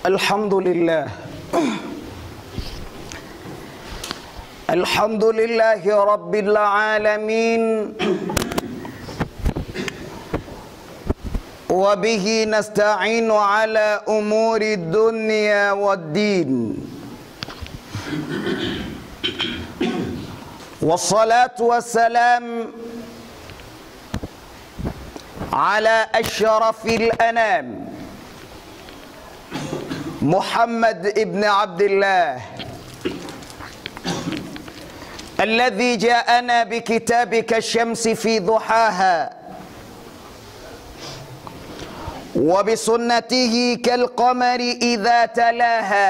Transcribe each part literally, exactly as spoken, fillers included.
الحمد لله الحمد لله رب العالمين وبه نستعين على أمور الدنيا والدين والصلاة والسلام على أشرف الأنام محمد ابن عبد الله الذي جاءنا بكتابك الشمس في ضحاها وبسنته كالقمر إذا تلاها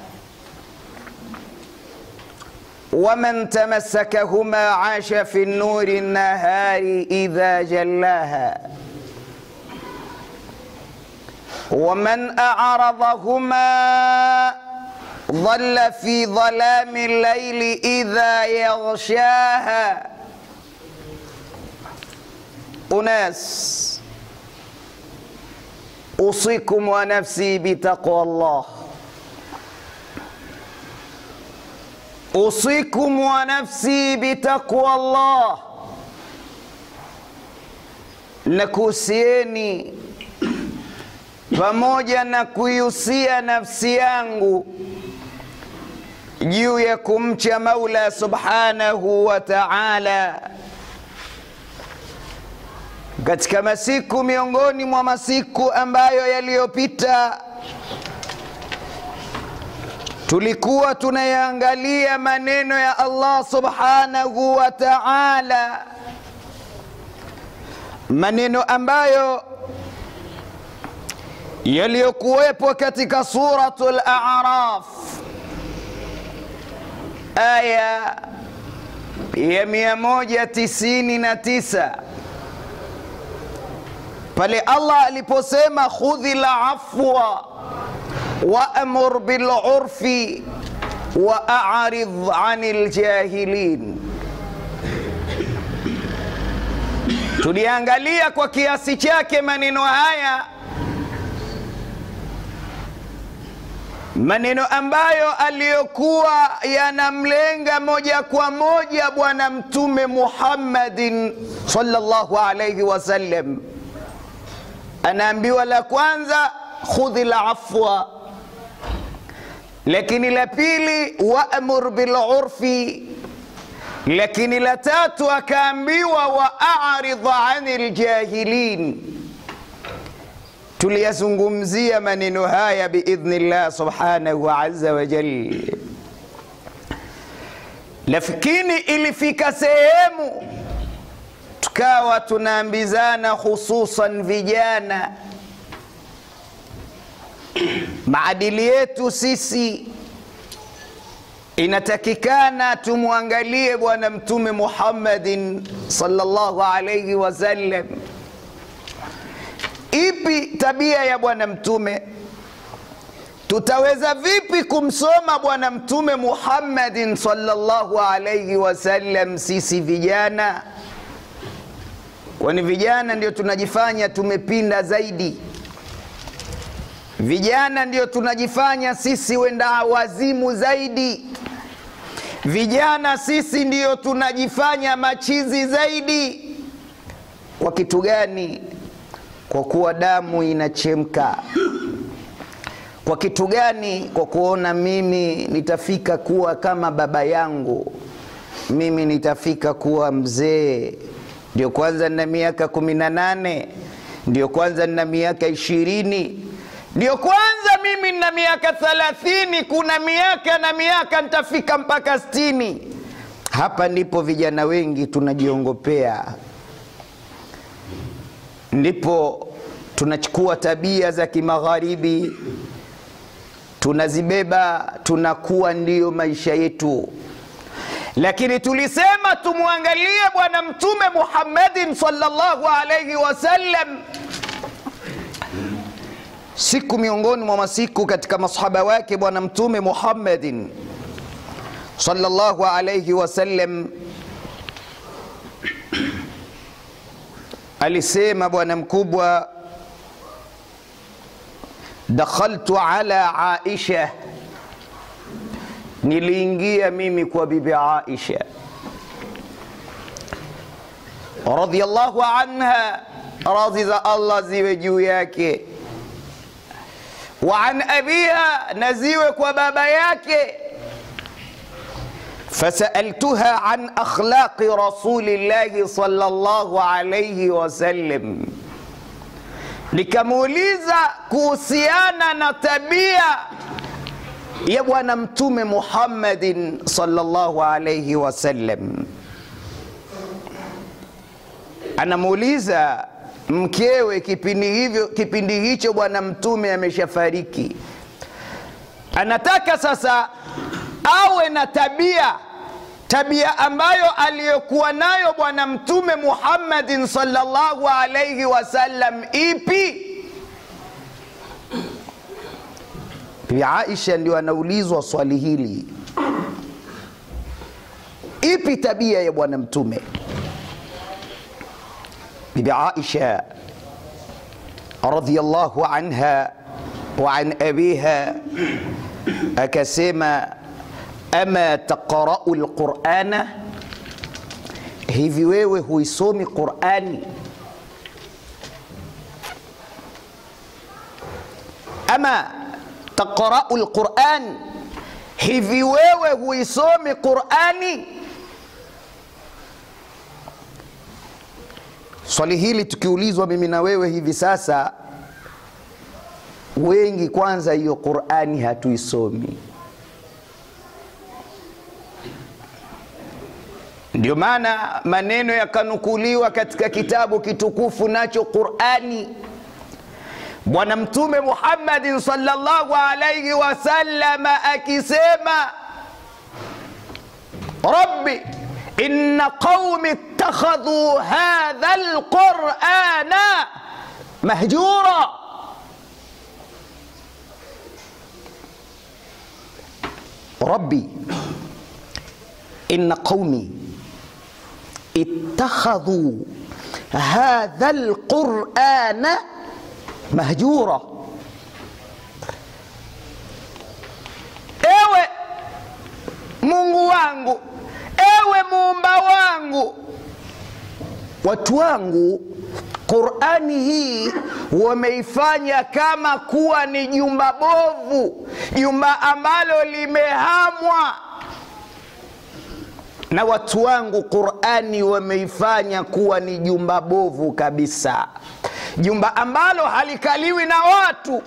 ومن تمسكهما عاش في النور النهار إذا جلاها ومن أعرضهما ظل في ظلام الليل إذا يغشاها. أناس أوصيكم ونفسي بتقوى الله أوصيكم ونفسي بتقوى الله nakuhusieni pamoja na kuihusia nafsi yangu juu ya kumcha Mola subhanahu wa ta'ala. Katika masiku miongoni mwa masiku ambayo yaliyopita tulikuwa tunayaangalia maneno ya Allah subhanahu wa ta'ala, maneno ambayo yaliyokuwepo katika suratul A'raf aya ya mia moja tisini na tisa, pale Allah aliposema khudhil afwa wa'mur bil urfi wa a'rid 'anil jahilin. Tuliangalia kwa kiasi chake maneno haya, maneno ambayo aliyokuwa yanamlenga moja kwa moja bwana mtume Muhammadin sallallahu alayhi wasallam. Anaambiwa la kwanza khudhil afwa, lakini la pili wa'mur bil urfi, lakini la tatu akaambiwa wa'arid 'anil jahilin. Tuliyazungumzia maneno haya biidhnillah subhanahu azza wa jalla, lakini ilifika sehemu tukawa tunaambizana, hususan vijana, maadili yetu sisi inatakikana tumwangalie bwana mtume Muhammadin sallallahu alayhi wasallam. Ipi tabia ya bwana mtume? Tutaweza vipi kumsoma bwana mtume Muhammadin sallallahu alayhi wasallam sisi vijana? Kwani vijana ndio tunajifanya tumepinda zaidi, vijana ndio tunajifanya sisi wenda wazimu zaidi, vijana sisi ndio tunajifanya machizi zaidi. Kwa kitu gani? Kwa kuwa damu inachemka. Kwa kitu gani? Kwa kuona mimi nitafika kuwa kama baba yangu, mimi nitafika kuwa mzee. Ndio kwanza nina miaka kumi na nane, ndio kwanza nina miaka ishirini, ndio kwanza mimi nina miaka thelathini, kuna miaka na miaka nitafika mpaka sitini. Hapa ndipo vijana wengi tunajiongopea, ndipo tunachukua tabia za kimagharibi tunazibeba, tunakuwa ndiyo maisha yetu. Lakini tulisema tumwangalie bwana mtume Muhammadin sallallahu alayhi wasallam. Siku miongoni mwa masiku katika masahaba wake bwana mtume Muhammadin sallallahu alayhi wasallam alisema bwana mkubwa dakhaltu ala Aisha, niliingia mimi kwa bibi Aisha radhiyallahu anha, radhi za Allah ziwe juu yake, wa an abiha, na ziwe kwa baba yake. Fasaltuha an akhlaqi rasulillahi sallallahu alayhi wasallam, nikamuuliza kuhusiana na tabia ya bwana mtume Muhammadin sallallahu alayhi wasallam. Anamuuliza mkewe, kipindi hivyo kipindi hicho bwana mtume ameshafariki, anataka sasa awe na tabia tabia ambayo aliyokuwa nayo bwana mtume Muhammadin sallallahu alayhi wasallam. Ipi? Bibi Aisha ndio anaulizwa swali hili, ipi tabia ya bwana mtume? Bibi Aisha radhiyallahu anha wa an abiha akasema, ama taqra'u alqur'ana, hivi wewe huisomi Qur'ani? Ama taqra'u alqur'an, hivi wewe huisomi Qur'ani? Swali hili tukiulizwa mimi na wewe hivi sasa, wengi kwanza hiyo Qur'ani hatuisomi. Ndio maana maneno yakanukuliwa katika kitabu kitukufu nacho Qur'ani, bwana mtume Muhammadin sallallahu alayhi wasallam akisema, Rabbi inna qaumi ittakhadhu hadha alqur'ana mahjura. Rabbi inna qaumi ittakhadhu hadha alqur'ana mahjura. Ewe Mungu wangu, ewe muumba wangu, watu wangu Qur'ani hii wameifanya kama kuwa ni jumba bovu, jumba ambalo limehamwa. Na watu wangu Qur'ani wameifanya kuwa ni jumba bovu kabisa, jumba ambalo halikaliwi na watu.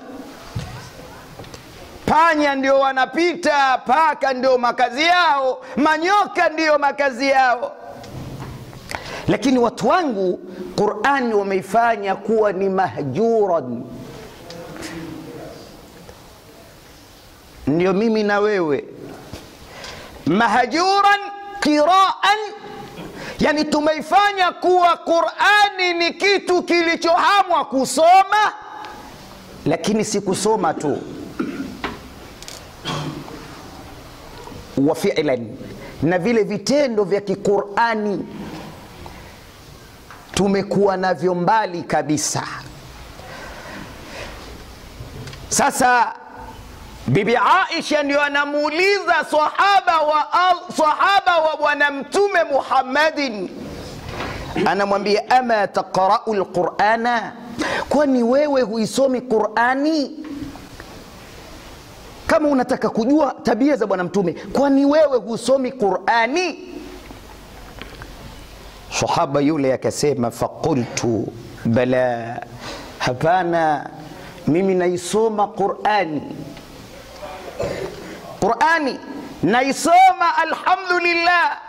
Panya ndio wanapita, paka ndio makazi yao, manyoka ndio makazi yao. Lakini watu wangu Qur'ani wameifanya kuwa ni mahjuran. Ndio mimi na wewe, mahjuran qira'an, yani tumeifanya kuwa Qur'ani ni kitu kilichohamwa kusoma, lakini si kusoma tu, wa fi'lan, na vile vitendo vya kiqur'ani tumekuwa navyo mbali kabisa. Sasa bibi Aisha ndio anamuuliza sahaba wa sahaba wa bwana mtume Muhammadin, anamwambia, ama taqra'u alqur'ana, kwani wewe huisomi Qur'ani? Kama unataka kujua tabia za bwana mtume, kwani wewe husomi Qur'ani? Sahaba yule akasema, faqultu bala, hapana, mimi naisoma Qur'ani. Qur'ani naisoma alhamdulillah,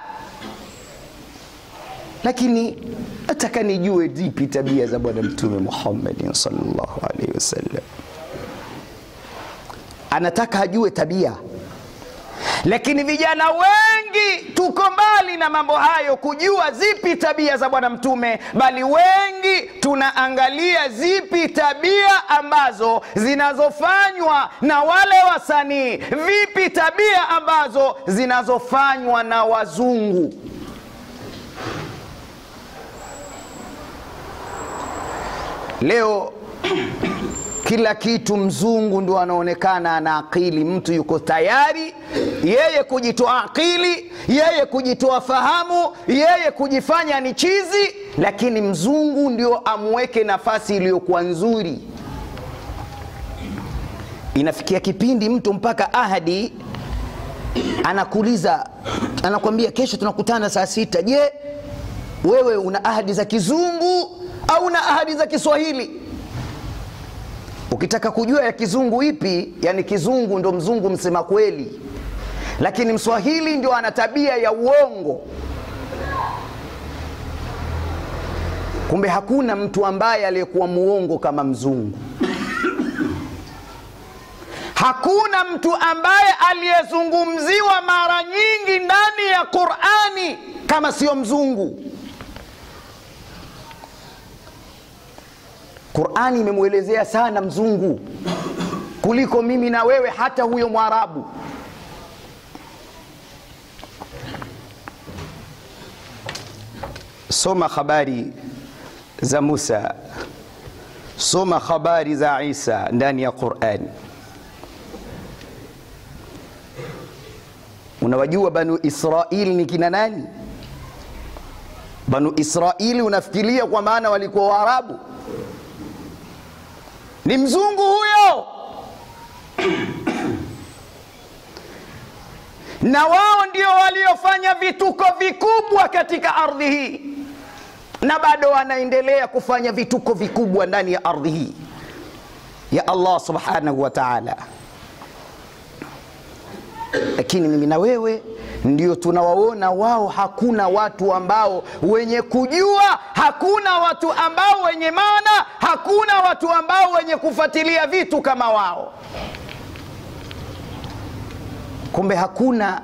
lakini nataka nijue vipi tabia za bwana mtume Muhammad sallallahu alaihi wasallam. Anataka ajue tabia, lakini vijana wengi tuko mbali na mambo hayo, kujua zipi tabia za bwana mtume, bali wengi tunaangalia zipi tabia ambazo zinazofanywa na wale wasanii, vipi tabia ambazo zinazofanywa na wazungu. Leo kila kitu mzungu ndo anaonekana ana akili. Mtu yuko tayari yeye kujitoa akili, yeye kujitoa fahamu, yeye kujifanya ni chizi, lakini mzungu ndio amweke nafasi iliyokuwa nzuri. Inafikia kipindi mtu mpaka ahadi anakuuliza, anakuambia kesho tunakutana saa sita. Je, wewe una ahadi za kizungu au una ahadi za Kiswahili? Ukitaka kujua ya kizungu ipi, yani kizungu ndo mzungu msema kweli, lakini Mswahili ndio ana tabia ya uongo. Kumbe hakuna mtu ambaye aliyekuwa muongo kama mzungu. Hakuna mtu ambaye aliyezungumziwa mara nyingi ndani ya Qur'ani kama sio mzungu. Qur'ani imemuelezea sana mzungu kuliko mimi na wewe, hata huyo Mwarabu. Soma habari za Musa, soma habari za Isa ndani ya Qur'ani. Unawajua Banu Israili ni kina nani? Banu Israili unafikiria kwa maana walikuwa Waarabu? Ni mzungu huyo. Na wao ndio waliofanya vituko vikubwa katika ardhi hii, na bado wanaendelea kufanya vituko vikubwa ndani ya ardhi hii ya Allah subhanahu wa ta'ala. Lakini mimi na wewe ndio tunawaona wao. Hakuna watu ambao wenye kujua, hakuna watu ambao wenye maana, hakuna watu ambao wenye kufuatilia vitu kama wao. Kumbe hakuna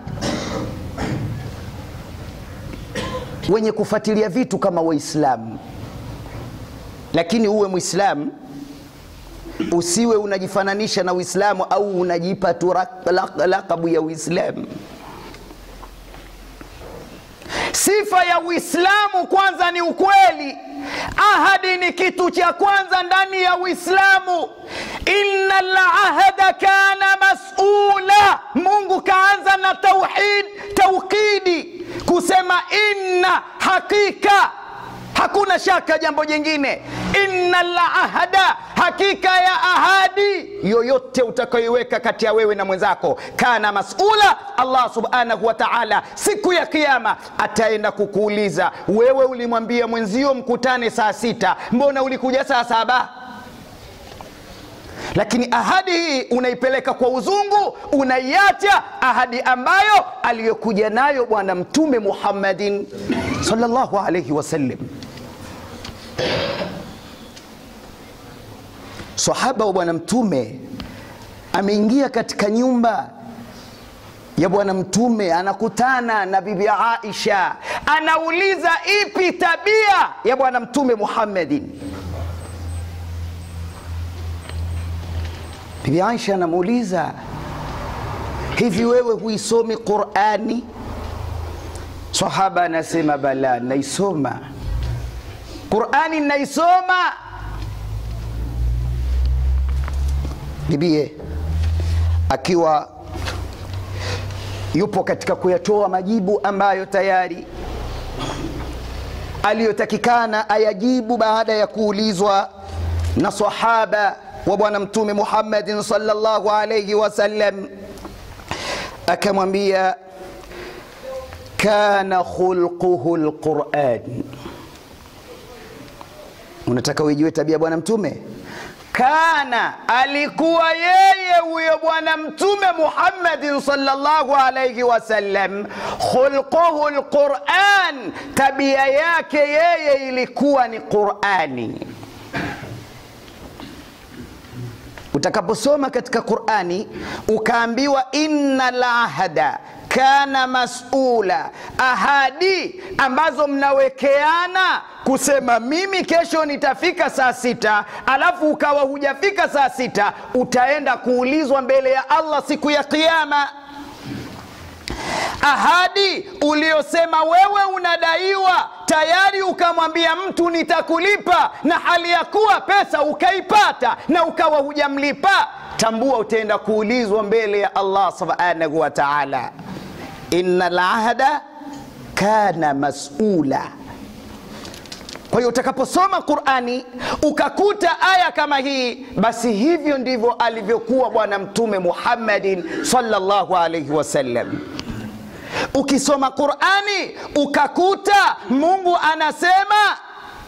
wenye kufuatilia vitu kama Waislamu. Lakini uwe Muislamu, usiwe unajifananisha na Uislamu au unajipa tu lakabu ya Uislamu. Sifa ya Uislamu kwanza ni ukweli. Ahadi ni kitu cha kwanza ndani ya Uislamu. Inna al-ahda kana mas'ula. Mungu kaanza na tauhid, tawkidi, kusema inna, hakika, hakuna shaka jambo jingine. Inna al-ahda, hakika ya ahadi yoyote utakayoiweka kati ya wewe na mwenzako, kana mas'ula. Allah subhanahu wa ta'ala siku ya kiyama ataenda kukuuliza, wewe ulimwambia mwenzio mkutane saa sita, mbona ulikuja saa saba? Lakini ahadi hii unaipeleka kwa uzungu, unaiacha ahadi ambayo aliyokuja nayo Bwana Mtume Muhammadin sallallahu alayhi wasallam. Sahaba wa Bwana Mtume ameingia katika nyumba ya Bwana Mtume, anakutana na Bibi Aisha, anauliza ipi tabia ya Bwana Mtume Muhammadin. Bibi Aisha anamuuliza, hivi wewe huisomi Qur'ani? Sahaba anasema, bala, naisoma Qur'ani, naisoma. Bibie akiwa yupo katika kuyatoa majibu ambayo tayari aliyotakikana ayajibu baada ya kuulizwa na sahaba wa Bwana Mtume Muhammadin sallallahu alayhi wasallam, akamwambia, kana khulquhu alquran. Unataka ujue tabia Bwana Mtume? Kana, alikuwa yeye huyo Bwana Mtume Muhammadin sallallahu alayhi wasallam, khulquhu alquran, tabia yake yeye ilikuwa ni Qur'ani. Utakaposoma katika Qur'ani ukaambiwa innal ahda kana mas'ula, ahadi ambazo mnawekeana kusema mimi kesho nitafika saa sita, alafu ukawa hujafika saa sita, utaenda kuulizwa mbele ya Allah siku ya kiyama. ahadi uliosema wewe unadaiwa, tayari ukamwambia mtu nitakulipa, na hali ya kuwa pesa ukaipata na ukawa hujamlipa, tambua utaenda kuulizwa mbele ya Allah subhanahu wa ta'ala. Innal ahda kana mas'ula. Kwa hiyo utakaposoma Qur'ani ukakuta aya kama hii, basi hivyo ndivyo alivyokuwa Bwana Mtume Muhammadin sallallahu alayhi wasallam. Ukisoma Qur'ani ukakuta Mungu anasema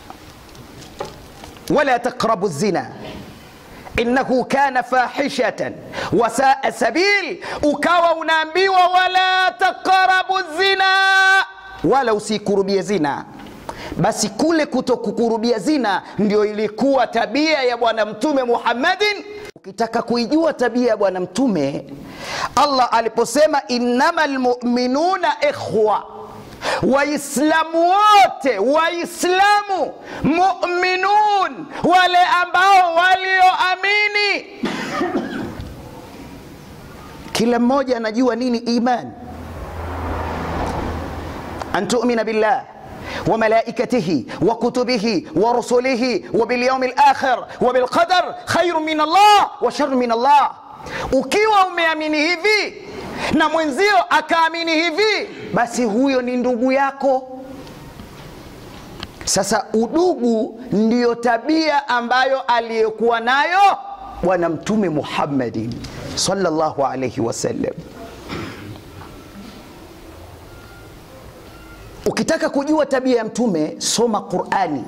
wala taqrabu zina innahu kana fahishatan wa saa sabil, ukawa unaambiwa wala taqrabu zina, wala usikurubie zina. Basi kule kutokukurubia zina ndio ilikuwa tabia ya Bwana Mtume Muhammadin. Ukitaka kuijua tabia ya Bwana Mtume, Allah aliposema innamal mu'minuna ikhwa, waislamu wote, waislamu mu'minun, wale ambao walioamini. Kila mmoja anajua nini iman. An tu'mina billah وملائكته وكتبه ورسله وباليوم الآخر وبالقدر خير من الله وشر من الله. Ukiwa umeamini hivi na mwenzio akaamini hivi, basi huyo ni ndugu yako. Sasa udugu ndiyo tabia ambayo aliyokuwa nayo Bwana Mtume Muhammadin sallallahu alayhi wasallam. Ukitaka kujua tabia ya Mtume, soma Qur'ani.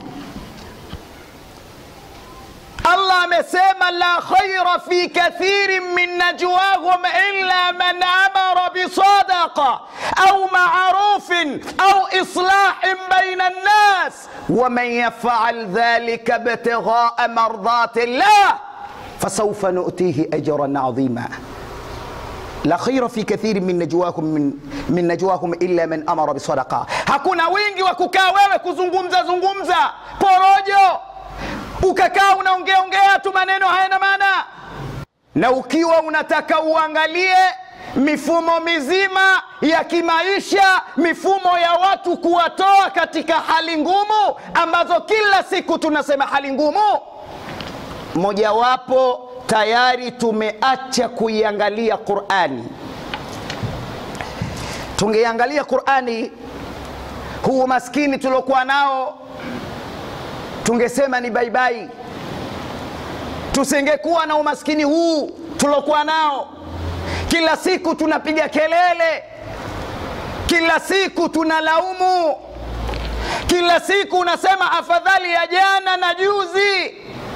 Allah amesema la khayra fi kathirin min najwahum illa man amara bi sadaqa au ma'rufin au islahin bayna an-nas wa man yaf'al dhalika ibtigha'a mardati Allah fasawfa nu'tihi ajran 'azima. La khayra fi kathirin min najwahum min, min najwahum illa man amara bi sadaqa. Hakuna wingi wa kukaa wewe kuzungumza zungumza porojo, ukakaa unaongea ongea tu maneno hayana maana. Na ukiwa unataka uangalie mifumo mizima ya kimaisha, mifumo ya watu kuwatoa katika hali ngumu ambazo kila siku tunasema hali ngumu, mojawapo tayari tumeacha kuiangalia Qur'ani. Tungeangalia Qur'ani, huu maskini tulokuwa nao tungesema ni bye bye. Tusingekuwa na umaskini huu tulokuwa nao. Kila siku tunapiga kelele, kila siku tunalaumu, kila siku unasema afadhali ya jana na juzi,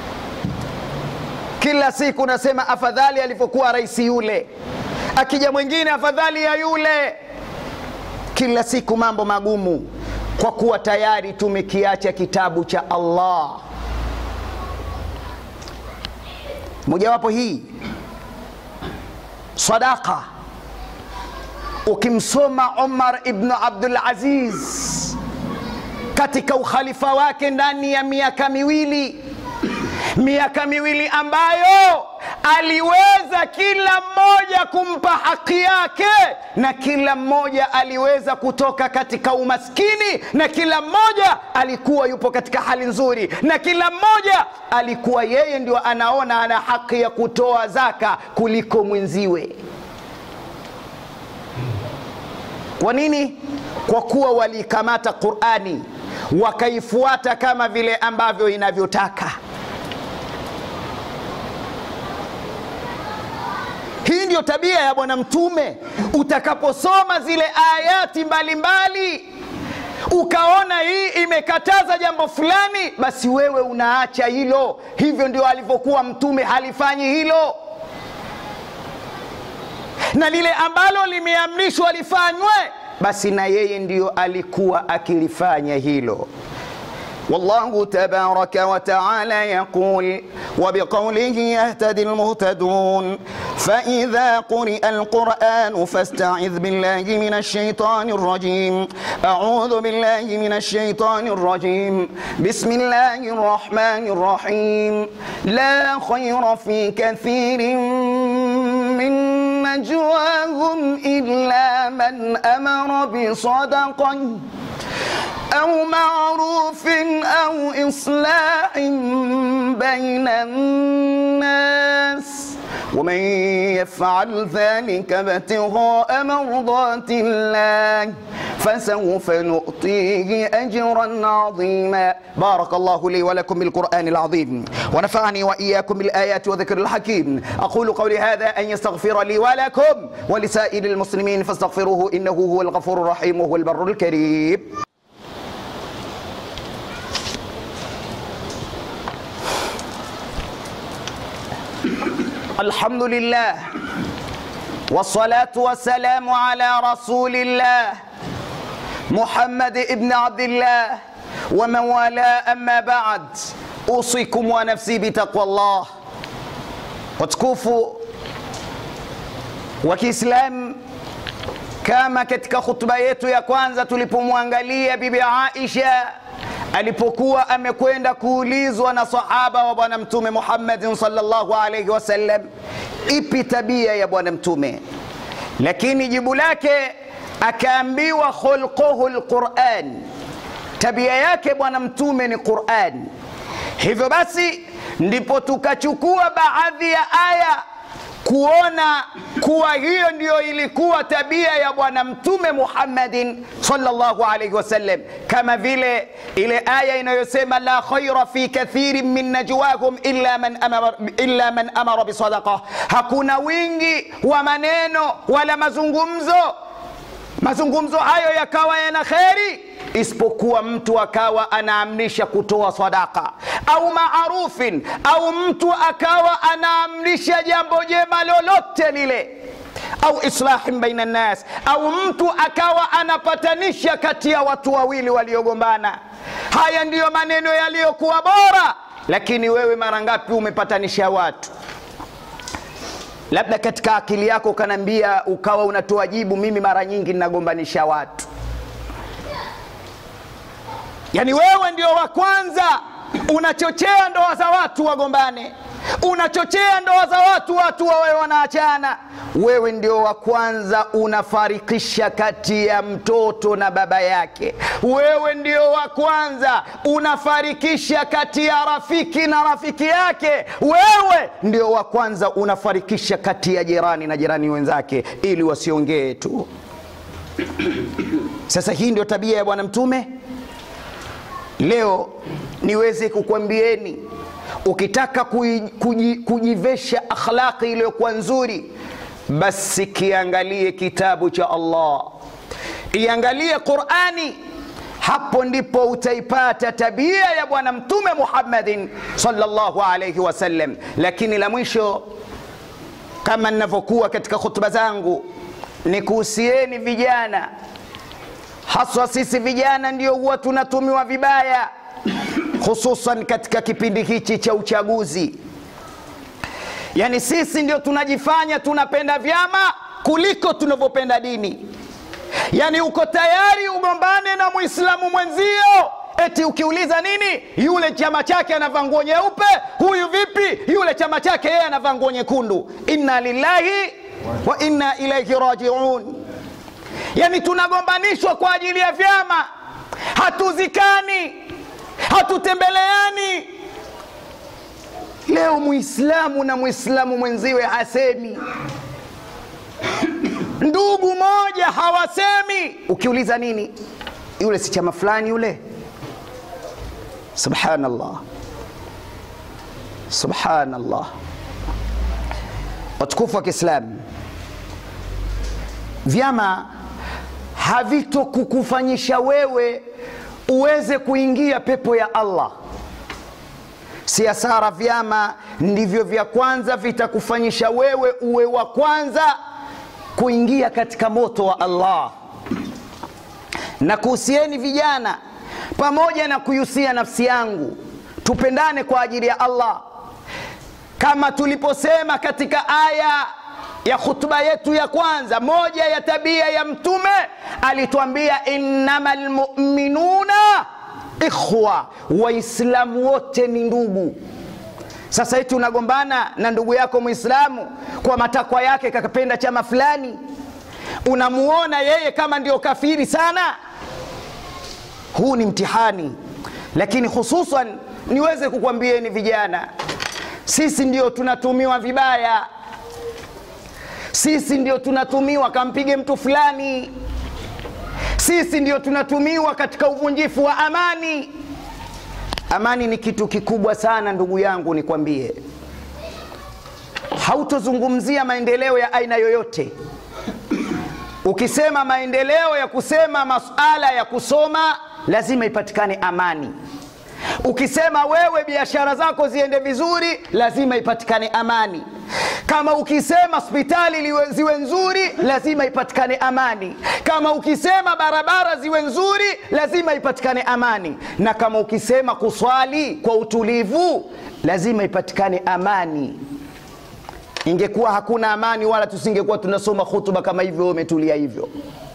kila siku unasema afadhali alipokuwa rais yule, akija mwingine afadhali ya yule. Kila siku mambo magumu, kwa kuwa tayari tumekiacha kitabu cha Allah. Mojawapo hii sadaqa. Ukimsoma Umar ibn Abdul Aziz katika ukhalifa wake ndani ya miaka miwili, miaka miwili ambayo aliweza kila mmoja kumpa haki yake, na kila mmoja aliweza kutoka katika umaskini, na kila mmoja alikuwa yupo katika hali nzuri, na kila mmoja alikuwa yeye ndio anaona ana haki ya kutoa zaka kuliko mwenziwe. Kwa nini? Kwa kuwa walikamata Qur'ani wakaifuata kama vile ambavyo inavyotaka. Hii ndio tabia ya Bwana Mtume. Utakaposoma zile ayati mbalimbali ukaona hii imekataza jambo fulani, basi wewe unaacha hilo. Hivyo ndio alivyokuwa Mtume, halifanyi hilo. Na lile ambalo limeamrishwa lifanywe, basi na yeye ndio alikuwa akilifanya hilo. والله تبارك وتعالى يقول وبقوله يهتدي المهتدون فإذا قرئ القرآن فاستعذ بالله من الشيطان الرجيم أعوذ بالله من الشيطان الرجيم بسم الله الرحمن الرحيم لا خير في كثير من نجواهم إلا من أمر بصدقة أو معروف أو إصلاح بين الناس ومن يفعل ذلك ابتغاء مرضات الله فسوف نؤتيه أجرا عظيما. بارك الله لي ولكم بالقرآن العظيم ونفعني وإياكم بالآيات وذكر الحكيم. أقول قولي هذا أن يستغفر لي ولكم ولسائر المسلمين فاستغفروه إنه هو الغفور الرحيم وهو البر الكريم. الحمد لله والصلاة والسلام على رسول الله محمد ابن عبد الله ومن والاه. أما بعد أوصيكم ونفسي بتقوى الله. watukufu wa Kiislamu, kama katika khutba yetu ya kwanza tulipomwangalia bibi Aisha alipokuwa amekwenda kuulizwa na sahaba wa bwana mtume Muhammad sallallahu alayhi wasallam, ipi tabia ya bwana mtume, lakini jibu lake akaambiwa khulquhu alquran, tabia yake bwana mtume ni Qur'an. Hivyo basi ndipo tukachukua baadhi ya aya kuona kuwa hiyo ndiyo ilikuwa tabia ya bwana mtume Muhammadin sallallahu alayhi wasallam, kama vile ile aya inayosema la khaira fi kathirin min najwahum illa man amara illa man amara bi sadaqa, hakuna wingi wa maneno wala mazungumzo mazungumzo hayo yakawa yana kheri isipokuwa mtu akawa anaamrisha kutoa sadaka, au maarufin, au mtu akawa anaamrisha jambo jema lolote lile, au islahin baina nas, au mtu akawa anapatanisha kati ya watu wawili waliogombana. Haya ndiyo maneno yaliyokuwa bora. Lakini wewe mara ngapi umepatanisha watu? Labda katika akili yako kanambia ukawa unatoa jibu, mimi mara nyingi ninagombanisha watu. Yani wewe ndio wa kwanza unachochea ndoa za watu wagombane, unachochea ndoa za watu watu wawe wanaachana. Wewe ndio wa kwanza unafarikisha kati ya mtoto na baba yake. Wewe ndio wa kwanza unafarikisha kati ya rafiki na rafiki yake. Wewe ndio wa kwanza unafarikisha kati ya jirani na jirani wenzake ili wasiongee tu. Sasa hii ndio tabia ya bwana mtume. Leo niweze kukwambieni, ukitaka kujivesha akhlaqi iliyokuwa nzuri, basi kiangalie kitabu cha Allah, iangalie Qur'ani. Hapo ndipo utaipata tabia ya bwana mtume Muhammadin sallallahu alayhi wasallam. Lakini la mwisho, kama ninavyokuwa katika khutba zangu, ni kuhusieni vijana, haswa sisi vijana ndio huwa tunatumiwa vibaya, hususan katika kipindi hichi cha uchaguzi. Yani sisi ndio tunajifanya tunapenda vyama kuliko tunavyopenda dini. Yani uko tayari ugombane na Muislamu mwenzio, eti ukiuliza nini, yule chama chake anavaa nguo nyeupe, huyu vipi, yule chama chake yeye anavaa nguo nyekundu. Inna lillahi wa inna ilayhi raji'un. Yani tunagombanishwa kwa ajili ya vyama, hatuzikani, hatutembeleani. Leo Muislamu na Muislamu mwenziwe hasemi, ndugu moja hawasemi. Ukiuliza nini, yule si chama fulani yule. Subhanallah, subhanallah. Watukufu wa Kiislamu, vyama havito kukufanyisha wewe uweze kuingia pepo ya Allah. Siasara vyama ndivyo vya kwanza vitakufanyisha wewe uwe wa kwanza kuingia katika moto wa Allah. Na kuhusieni vijana, pamoja na kuyusia nafsi yangu, tupendane kwa ajili ya Allah, kama tuliposema katika aya ya khutba yetu ya kwanza. Moja ya tabia ya mtume, alituambia innamal mu'minuna ikhwa, waislamu wote ni ndugu. Sasa eti unagombana na ndugu yako Muislamu kwa matakwa yake kakapenda chama fulani, unamuona yeye kama ndio kafiri sana. Huu ni mtihani. Lakini hususan niweze kukwambieni vijana, sisi ndio tunatumiwa vibaya. Sisi ndio tunatumiwa kampige mtu fulani. Sisi ndio tunatumiwa katika uvunjifu wa amani. Amani ni kitu kikubwa sana ndugu yangu, nikwambie. Hautozungumzia maendeleo ya aina yoyote. Ukisema maendeleo ya kusema masuala ya kusoma, lazima ipatikane amani. Ukisema wewe biashara zako ziende vizuri, lazima ipatikane amani. Kama ukisema hospitali ziwe nzuri, lazima ipatikane amani. Kama ukisema barabara ziwe nzuri, lazima ipatikane amani. Na kama ukisema kuswali kwa utulivu, lazima ipatikane amani. Ingekuwa hakuna amani, wala tusingekuwa tunasoma hutuba kama hivyo umetulia hivyo.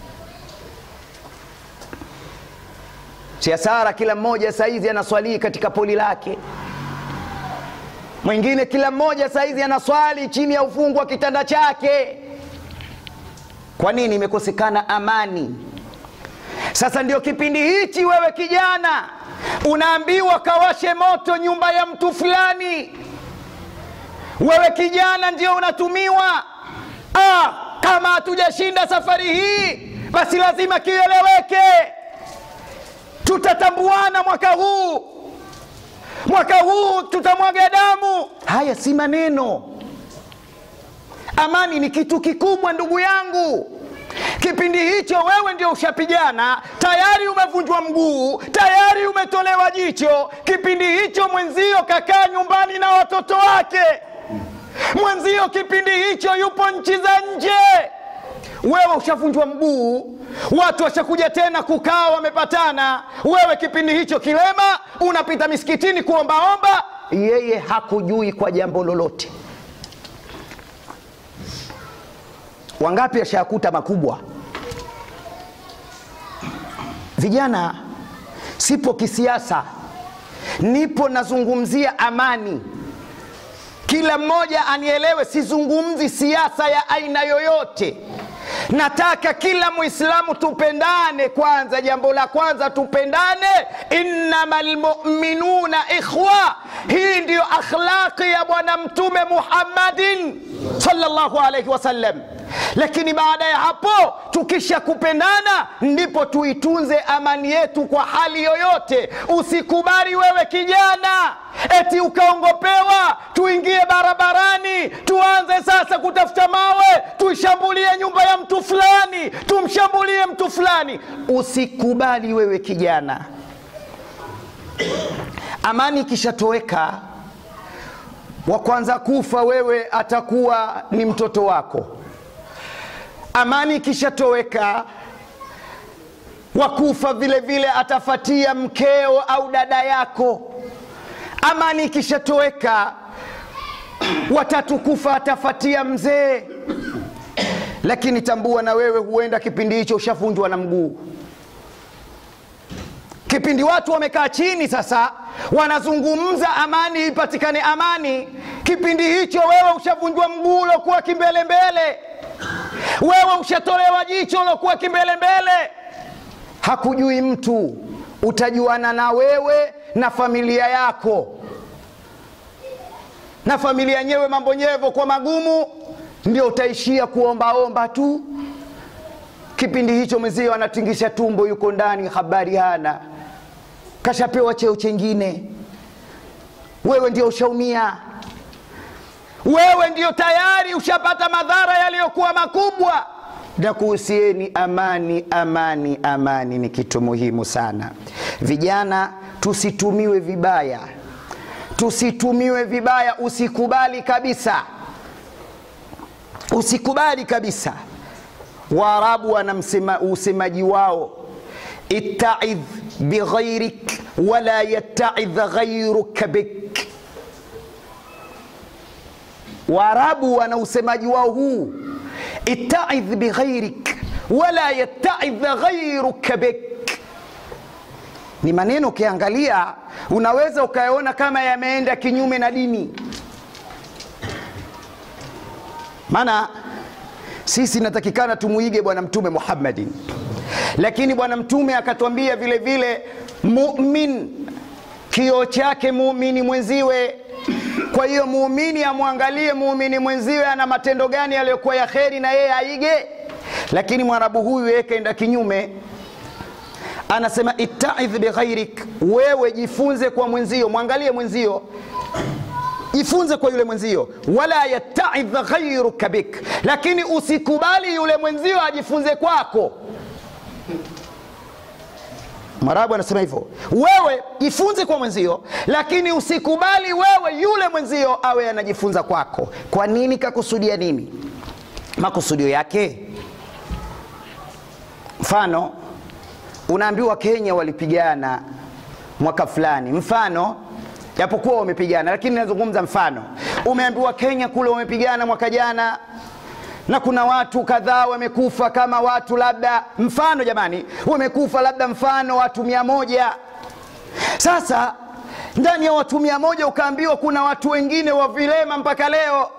Siasara kila mmoja saizi anaswali katika poli lake. Mwingine kila mmoja saizi anaswali chini ya ufungu wa kitanda chake. Kwa nini? Imekosekana amani. Sasa ndio kipindi hichi wewe kijana unaambiwa kawashe moto nyumba ya mtu fulani. Wewe kijana ndio unatumiwa. Ah, kama hatujashinda safari hii, basi lazima kieleweke. Tutatambuana mwaka huu. Mwaka huu tutamwaga damu. Haya si maneno. Amani ni kitu kikubwa ndugu yangu. Kipindi hicho wewe ndio ushapigana, tayari umevunjwa mguu, tayari umetolewa jicho. Kipindi hicho mwenzio kakaa nyumbani na watoto wake. Mwenzio kipindi hicho yupo nchi za nje. Wewe ushavunjwa mguu, watu washakuja tena kukaa wamepatana. Wewe kipindi hicho kilema, unapita misikitini kuombaomba, yeye hakujui kwa jambo lolote. Wangapi ashakuta makubwa? Vijana, sipo kisiasa, nipo nazungumzia amani. Kila mmoja anielewe, sizungumzi siasa ya aina yoyote. Nataka kila Muislamu tupendane kwanza. Jambo la kwanza tupendane. Innamal mu'minuna ikhwa. Hii ndio akhlaqi ya bwana mtume Muhammadin sallallahu alayhi wasallam. Lakini baada ya hapo tukisha kupendana, ndipo tuitunze amani yetu kwa hali yoyote. Usikubali wewe kijana eti ukaongopewa tuingie barabarani tuanze sasa kutafuta mawe tuishambulie nyumba ya mtu fulani, tumshambulie mtu fulani. Usikubali wewe kijana. Amani kishatoweka, wa kwanza kufa wewe atakuwa ni mtoto wako. Amani kishatoweka, wakufa vile vile atafatia mkeo au dada yako. Amani kishatoweka, watatu kufa atafatia mzee. Lakini tambua na wewe huenda kipindi hicho ushavunjwa na mguu. Kipindi watu wamekaa chini sasa wanazungumza amani ipatikane amani, kipindi hicho wewe ushavunjwa mguu uliokuwa kimbele mbele. Wewe ushatolewa jicho uliokuwa kimbele mbele. Hakujui mtu, utajuana na wewe na familia yako. Na familia nyewe mambo nyevo kwa magumu, ndio utaishia kuombaomba tu. Kipindi hicho mzee anatingisha tumbo, yuko ndani habari hana, kashapewa cheo chengine. Wewe ndio ushaumia. Wewe ndio tayari ushapata madhara yaliyokuwa makubwa. Na kuhusieni amani, amani, amani ni kitu muhimu sana. Vijana, tusitumiwe vibaya. Tusitumiwe vibaya, usikubali kabisa. Usikubali kabisa. Waarabu wanamsema usemaji wao, itta'idh bighairik wala yatta'idh ghairuka bik. Waarabu wana usemaji wao huu, itta'idh bighairik wala yatta'idh ghairuka bik. Ni maneno ukiangalia unaweza ukayaona kama yameenda kinyume na dini. Maana sisi natakikana tumuige bwana mtume Muhammadin, lakini bwana mtume akatuambia vile vile mu'min kioo chake muumini mwenziwe. Kwa hiyo muumini amwangalie muumini mwenziwe ana matendo gani yaliyokuwa ya kheri na yeye aige. Lakini mwarabu huyu yeye kaenda kinyume, anasema itta'idh bi ghairik, wewe jifunze kwa mwenzio, mwangalie mwenzio, jifunze kwa yule mwenzio. Wala yatta'idh ghairuka bik, lakini usikubali yule mwenzio ajifunze kwako. Mwarabu anasema hivyo, wewe jifunze kwa mwenzio, lakini usikubali wewe yule mwenzio awe anajifunza kwako. Kwa nini? Kakusudia nini? Makusudio yake, mfano unaambiwa Kenya walipigana mwaka fulani, mfano japokuwa wamepigana, lakini nazungumza mfano. Umeambiwa Kenya kule wamepigana mwaka jana na kuna watu kadhaa wamekufa, kama watu labda mfano jamani wamekufa labda mfano watu mia moja. Sasa ndani ya watu mia moja ukaambiwa kuna watu wengine wa vilema mpaka leo.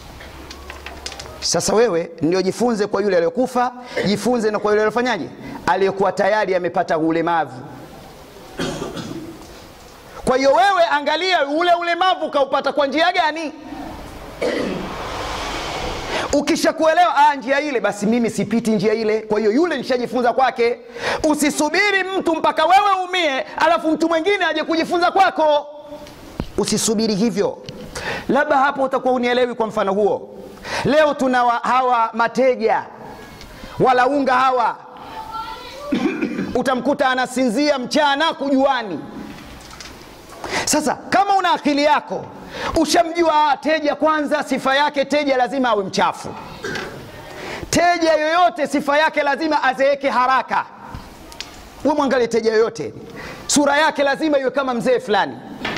Sasa wewe ndio jifunze kwa yule aliyokufa, jifunze na kwa yule aliyofanyaje, aliyokuwa tayari amepata ulemavu. Kwa hiyo wewe angalia ule ulemavu kaupata kwa njia gani. Ukisha kuelewa ah njia ile, basi mimi sipiti njia ile, kwa hiyo yule nishajifunza kwake. Usisubiri mtu mpaka wewe umie alafu mtu mwingine aje kujifunza kwako. Usisubiri hivyo. Labda hapo utakuwa unielewi kwa mfano huo. Leo tuna wa, hawa mateja wala unga hawa utamkuta anasinzia mchana kujuani. Sasa kama una akili yako ushamjua teja, kwanza sifa yake teja lazima awe mchafu. Teja yoyote sifa yake lazima azeeke haraka. Wewe mwangalie teja yoyote, sura yake lazima iwe kama mzee fulani.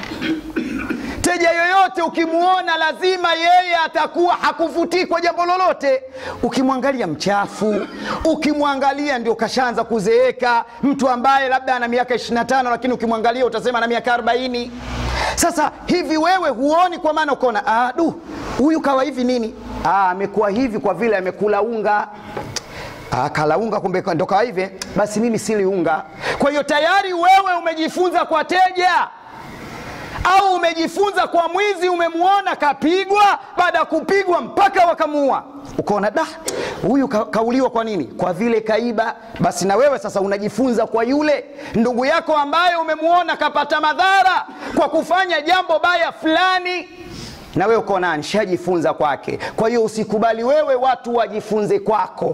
Teja yoyote ukimuona lazima yeye atakuwa hakuvutii kwa jambo lolote. Ukimwangalia mchafu, ukimwangalia ndio kashaanza kuzeeka, mtu ambaye labda ana miaka ishirini na tano lakini ukimwangalia utasema ana miaka arobaini. Sasa hivi wewe huoni, kwa maana ukaona ah du huyu kawa hivi nini? Ah amekuwa hivi kwa vile amekula unga. Ah kala unga kumbe ndo kawa hivi, basi mimi sili unga. Kwa hiyo tayari wewe umejifunza kwa teja. Au umejifunza kwa mwizi, umemuona kapigwa, baada ya kupigwa mpaka wakamuua, ukaona da huyu ka, kauliwa kwa nini? Kwa vile kaiba. Basi na wewe sasa unajifunza kwa yule ndugu yako ambaye umemuona kapata madhara kwa kufanya jambo baya fulani, na wewe ukaona nishajifunza kwake. Kwa hiyo usikubali wewe watu wajifunze kwako.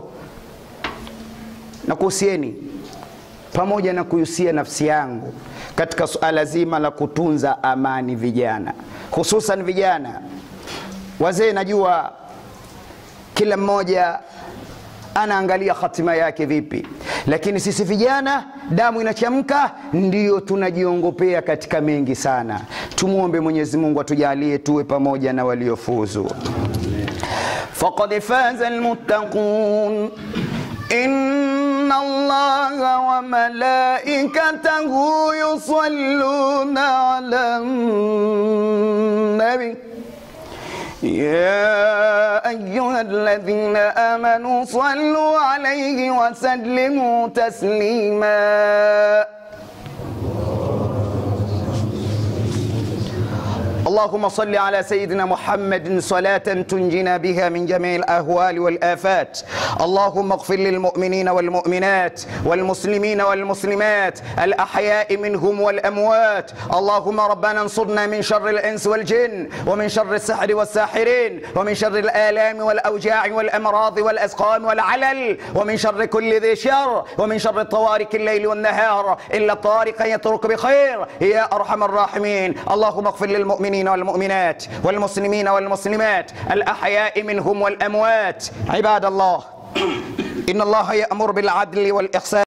Na kuhusieni pamoja na kuyusia nafsi yangu katika suala zima la kutunza amani vijana, hususan vijana. Wazee najua kila mmoja anaangalia hatima yake vipi, lakini sisi vijana damu inachamka, ndio tunajiongopea katika mengi sana. Tumuombe Mwenyezi Mungu atujalie tuwe pamoja na waliofuzu. Faqad faza almuttaqun إن الله وملائكته يصلون على النبي يا أيها الذين آمنوا صلوا عليه وسلموا تسليما. اللهم صل على سيدنا محمد صلاة تنجينا بها من جميع الأهوال والآفات. اللهم اغفر للمؤمنين والمؤمنات والمسلمين والمسلمات الأحياء منهم والأموات. اللهم ربنا انصرنا من شر الإنس والجن ومن شر السحر والساحرين ومن شر الآلام والأوجاع والأمراض والأسقام والعلل ومن شر كل ذي شر ومن شر الطوارق الليل والنهار إلا الطارق يترك بخير يا أرحم الراحمين. اللهم اغفر للمؤمنين والمؤمنات والمسلمين والمسلمات الأحياء منهم والأموات. عباد الله، إن الله يأمر بالعدل والإحسان